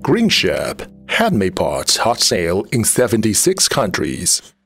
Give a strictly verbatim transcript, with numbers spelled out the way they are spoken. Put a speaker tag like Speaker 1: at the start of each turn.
Speaker 1: GreenShip, handmade parts hot sale in seventy-six countries.